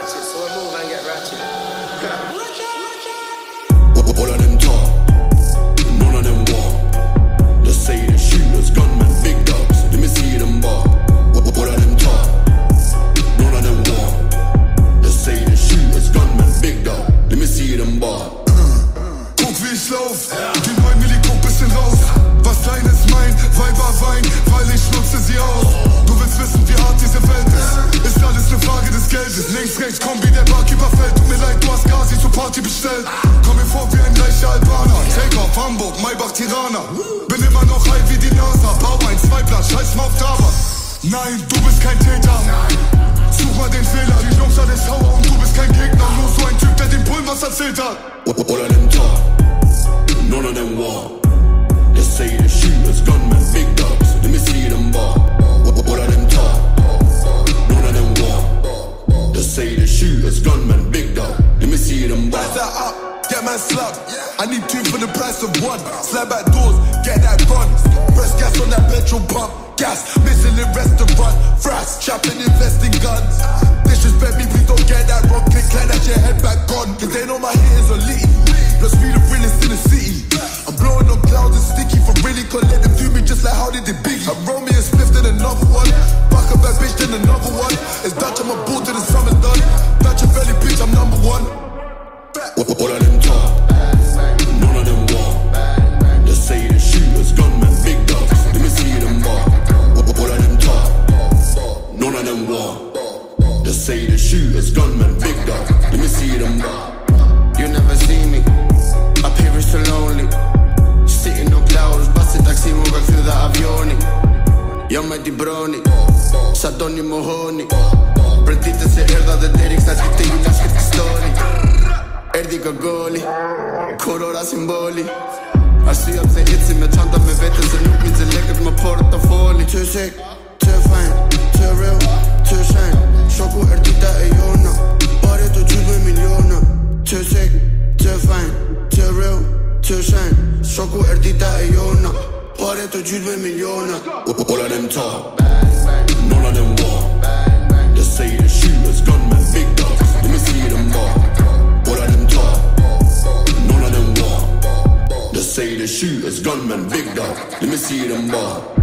ratchet, so I move and get ratchet. All of them talk, none of them walk. Just say the shooters, gunmen, big dogs. Let me see them bar. All of them talk, none of them walk. Just say the shooters, gunmen, big dog. Let me see them bar. Guck wie ich lauf, die 9 Milli guck bisschen raus. Was dein ist mein, Weiber Wein, weil ich nutze sie aus. Du willst wissen, wie hart diese Welt ist alles ne Frage des Geldes. Links, rechts, Kombi, der Barkeeper fällt. Tut mir leid, du hast Gazi zur Party bestellt. Komm mir vor wie ein reicher Albaner. Take off, Hamburg, Maybach, Tirana. Bin immer noch high wie die NASA. Bau ein Zweiblatt, scheiß mal auf Dava. Nein, du bist kein Täter. Such mal den Fehler, die Jungs alle sauer und du bist kein Gegner. Nur so ein Typ, der dem Bullen was erzählt hat. All of them talk, none of them walk. Just say the shooters, gunmen, big dogs. Let me see them bar. All of them talk, none of them walk. Just say the shooters, gunmen, big dog. Let me see them bar. Rise that up, get man slugged. I need 2 for the price of 1. Slap back doors, get that run. Press gas on that petrol pump. Gas, missing the restaurant. Frass, trapping, investing guns. Disrespect me, please don't get that wrong. Click, clap that your head back on. Cause they know my hitters are litty. Plus we the realest in the city. I'm blowing on clouds and sticky for really. Can't let them do me just like how they did Biggie. I roll me a spliff then another one. Fuck a bad bitch then another one. It's Dutch, I'm a bull till the summer's done. Dutch a belly bitch, I'm number 1. All of them talk, none of them walk. Just say the shooters, gunmen, big dogs. Let me see them bar. All of them talk, none of them walk. Just say the shooters, gunmen, big dogs. Let me see them bar. You never see me, up here is so lonely. Sitting on clouds, busted taxi, move back through the avioni. Jag med di broni, Sadoni Mohoni. Prendite se erda de Derek, sta scritta in una scritta story. Erdi gogoli, korora simboli. I see up the hits in my chanta med vetten, så nu minns jag lägger med portafoli. Too sick, too fine, too real, too shine. Shoko erdita e jona, bare to 20 miljoner. Too sick, too fine, too real, too shine. Shoko erdita e jona, bare to 20 miljoner. All of them talk, none of them walk. Just say the shooters, gunmen, big dogs. Let me see them bar. All of them talk, none of them walk. Just say the shooters, gunmen, big dog. Let me see them bar.